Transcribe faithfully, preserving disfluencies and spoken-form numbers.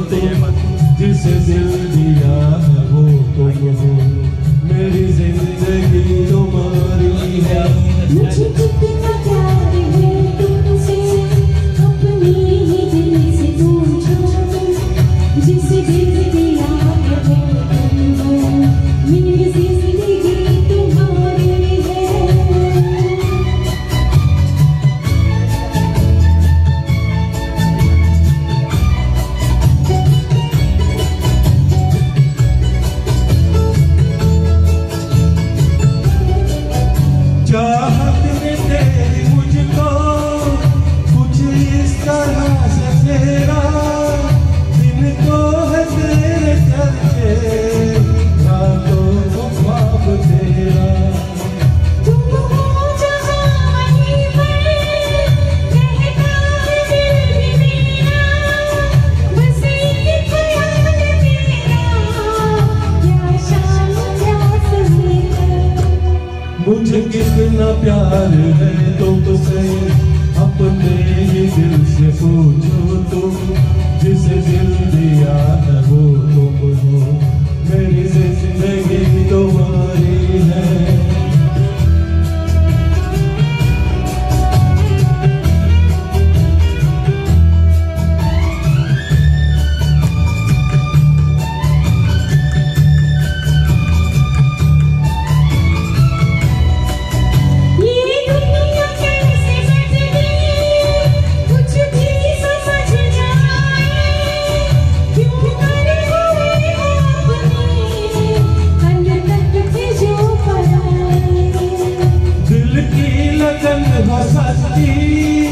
तुम, जिसे दिल दिया है वो तुम हो, मेरी जिंदगी तुम्हारी है। मुझे कितना प्यार है तुमसे, अपनी ही दिल से पूछो, जिसे दिल दिया है वो तुम हो, मेरी जिंदगी तुम्हारी है। चाहत ने तेरी मुझको कुछ इस तरह से तेरा, दिन को है तेरे चलते, रातों को ख्वाब तेरा। तुम हो जहाँ वहीं पर, कहता है दिल भी मेरा, बस एक ख्याल तेरा, क्या शाम क्या सवेरा। मुझे कितना प्यार है तुमसे, अपने ही दिल से पूछो तुम, जिसे दिल दिया है वो तुम हो, मेरी जिंदगी तुम्हारी है। लगन हो सकती